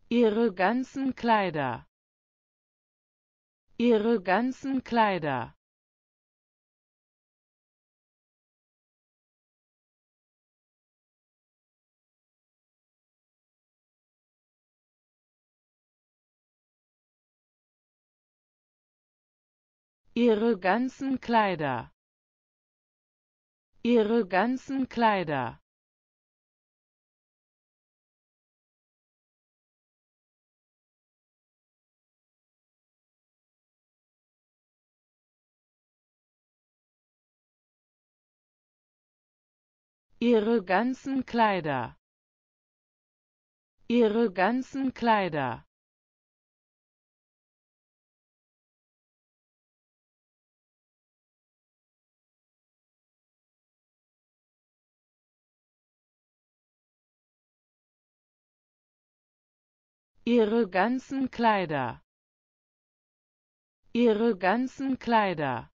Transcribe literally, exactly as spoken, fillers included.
Ihre ganzen Kleider. Ihre ganzen Kleider. Ihre ganzen Kleider. Ihre ganzen Kleider. Ihre ganzen Kleider. Ihre ganzen Kleider. Ihre ganzen Kleider. Ihre ganzen Kleider.